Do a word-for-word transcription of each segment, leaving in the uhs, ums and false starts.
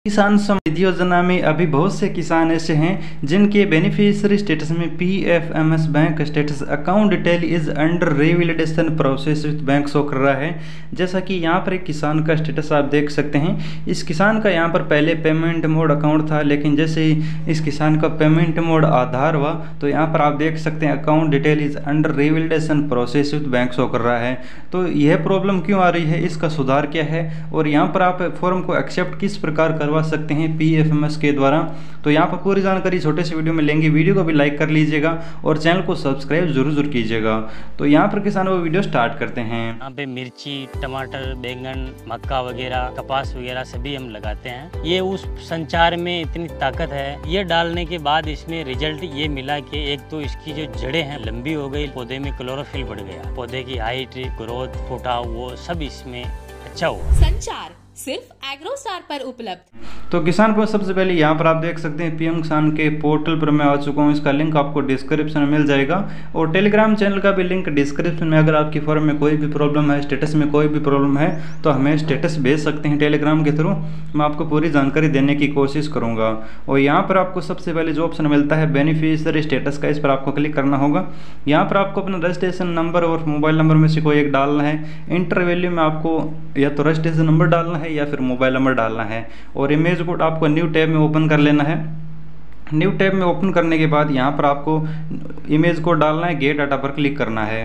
किसान समृद्धि योजना में अभी बहुत से किसान ऐसे हैं जिनके बेनिफिशियरी स्टेटस में PFMS bank status account detail is under revalidation process with bank show कर रहा है। जैसा कि यहाँ पर एक किसान का स्टेटस आप देख सकते हैं। इस किसान का यहाँ पर पहले पेमेंट मोड अकाउंट था, लेकिन जैसे ही इस किसान का पेमेंट मोड आधार हुआ तो यहाँ पर आप देख सकते हैं account detail is under revalidation process with bank show कर रहा है। तो यह प्रॉब्लम क्यों आ रही है, इसका सुधार क्या है और यहाँ पर आप फॉर्म को एक्सेप्ट किस प्रकार कर करवा सकते हैं पीएफएमएस के द्वारा। तो यहाँ पर पूरी जानकारी छोटे से वीडियो में लेंगे। वीडियो को भी लाइक कर लीजिएगा और चैनल को सब्सक्राइब जरूर जरूर कीजिएगा। तो यहाँ पर किसानों वो वीडियो स्टार्ट करते हैं। यहाँ पे मिर्ची, टमाटर, बैंगन, मक्का वगैरह, कपास वगैरह सभी हम लगाते हैं। ये उस संचार में इतनी ताकत है, ये डालने के बाद इसमें रिजल्ट ये मिला कि एक तो इसकी जो जड़ें हैं लंबी हो गई, पौधे में क्लोरोफिल बढ़ गया, पौधे की हाइट, ग्रोथ, फुटाव वो सब इसमें अच्छा हुआ। संचार सिर्फ एग्रोस्टार पर उपलब्ध। तो किसान को सबसे पहले यहाँ पर आप देख सकते हैं पीएम किसान के पोर्टल पर मैं आ चुका हूँ। इसका लिंक आपको डिस्क्रिप्शन में मिल जाएगा और टेलीग्राम चैनल का भी लिंक डिस्क्रिप्शन में। अगर आपकी फॉर्म में कोई भी प्रॉब्लम है, स्टेटस में कोई भी प्रॉब्लम है तो हमें स्टेटस भेज सकते हैं टेलीग्राम के थ्रू। मैं आपको पूरी जानकारी देने की कोशिश करूँगा। और यहाँ पर आपको सबसे पहले जो ऑप्शन मिलता है बेनिफिशियरी स्टेटस का, इस पर आपको क्लिक करना होगा। यहाँ पर आपको अपना रजिस्ट्रेशन नंबर और मोबाइल नंबर में से कोई एक डालना है। इंटर वैल्यू में आपको या तो रजिस्ट्रेशन नंबर डालना है या फिर मोबाइल नंबर डालना है। और इमेज कोड आपको न्यू टैब में ओपन कर लेना है। न्यू टैब में ओपन करने के बाद यहाँ पर आपको इमेज कोड डालना है, गेट डाटा पर क्लिक करना है।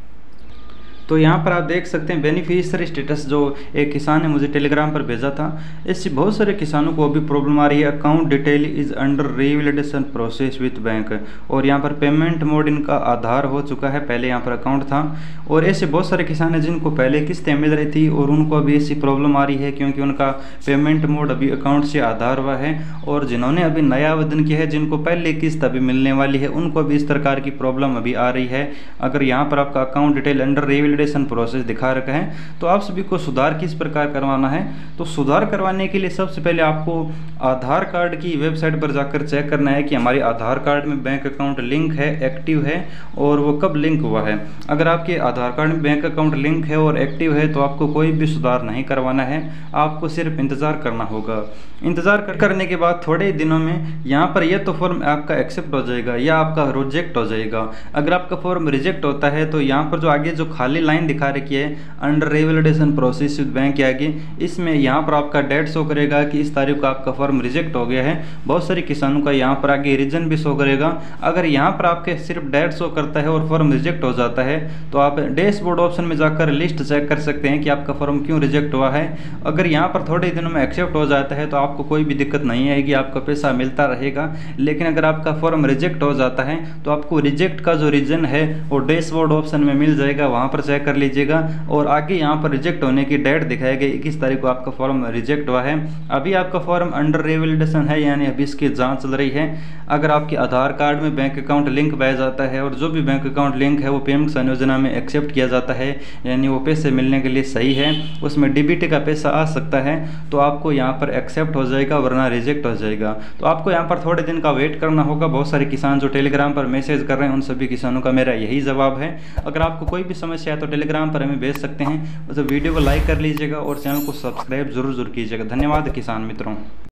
तो यहाँ पर आप देख सकते हैं बेनिफिशियरी स्टेटस जो एक किसान ने मुझे टेलीग्राम पर भेजा था। इससे बहुत सारे किसानों को अभी प्रॉब्लम आ रही है। Account detail is under revalidation process with bank. और यहाँ पर पेमेंट मोड इनका आधार हो चुका है, पहले यहाँ पर अकाउंट था। और ऐसे बहुत सारे किसान हैं जिनको पहले किस्तें मिल रही थी और उनको अभी ऐसी प्रॉब्लम आ रही है क्योंकि उनका पेमेंट मोड अभी अकाउंट से आधार हुआ है। और जिन्होंने अभी नया आवेदन किया है, जिनको पहले किस्त अभी मिलने वाली है, उनको अभी इस प्रकार की प्रॉब्लम अभी आ रही है। अगर यहाँ पर आपका account detail under revalidation process दिखा रखा है तो आप सभी को सुधार किस प्रकार करवाना है। तो सुधार करवाने के लिए सबसे पहले आपको आधार कार्ड की वेबसाइट पर जाकर चेक करना है कि हमारे आधार कार्ड में बैंक अकाउंट लिंक है, एक्टिव है और वो कब लिंक हुआ है। अगर आपके आधार कार्ड में बैंक अकाउंट लिंक है और एक्टिव है तो आपको कोई भी सुधार नहीं करवाना है, आपको सिर्फ इंतज़ार करना होगा। इंतज़ार कर करने के बाद थोड़े दिनों में यहाँ पर यह तो फॉर्म आपका एक्सेप्ट हो जाएगा या आपका रिजेक्ट हो जाएगा। अगर आपका फॉर्म रिजेक्ट होता है तो यहाँ पर जो आगे जो खाली लाइन दिखा रखी है under revalidation process with bank के आगे, इसमें यहाँ पर आपका डेट शो करेगा कि इस तारीख को आपका फॉर्म रिजेक्ट हो गया है। बहुत सारे किसानों का यहाँ पर आगे रीजन भी शो करेगा। अगर यहाँ पर आपके सिर्फ डेट शो करता है और फॉर्म रिजेक्ट हो जाता है तो आप डैशबोर्ड ऑप्शन में जाकर लिस्ट चेक कर सकते हैं कि आपका फॉर्म क्यों रिजेक्ट हुआ है। अगर यहाँ पर थोड़े दिनों में एक्सेप्ट हो जाता है तो आपको कोई भी दिक्कत नहीं आएगी, आपका पैसा मिलता रहेगा। लेकिन अगर आपका फॉर्म रिजेक्ट हो जाता है तो आपको रिजेक्ट का जो रीजन है वो डैशबोर्ड ऑप्शन में मिल जाएगा, वहाँ पर चेक कर लीजिएगा। और आगे यहाँ पर रिजेक्ट होने की डेट दिखाएगी, इक्कीस तारीख को आपका फॉर्म रिजेक्ट हुआ है। अभी आपका फॉर्म अंडर रिवैलिडेशन है, यानी अभी इसकी जांच चल रही है। अगर आपके आधार कार्ड में बैंक अकाउंट लिंक पाया जाता है और जो भी बैंक अकाउंट लिंक है वो पीएम किसान योजना में एक्सेप्ट किया जाता है, यानी वो पैसे मिलने के लिए सही है, उसमें डीबीटी का पैसा आ सकता है, तो आपको यहाँ पर एक्सेप्ट हो जाएगा वरना रिजेक्ट हो जाएगा। तो आपको यहाँ पर थोड़े दिन का वेट करना होगा। बहुत सारे किसान जो टेलीग्राम पर मैसेज कर रहे हैं उन सभी किसानों का मेरा यही जवाब है। अगर आपको कोई भी समस्या है तो टेलीग्राम पर हमें भेज सकते हैं। तो वीडियो को लाइक कर लीजिएगा और चैनल को सब्सक्राइब जरूर जरूर कीजिएगा। धन्यवाद किसान मित्रों।